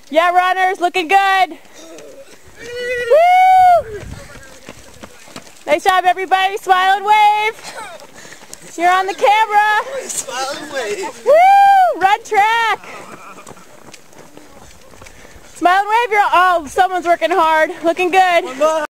Yeah, runners, looking good. Woo! Nice job, everybody. Smile and wave. You're on the camera. Smile and wave. Woo! Run track. Smile and wave. Oh, someone's working hard. Looking good.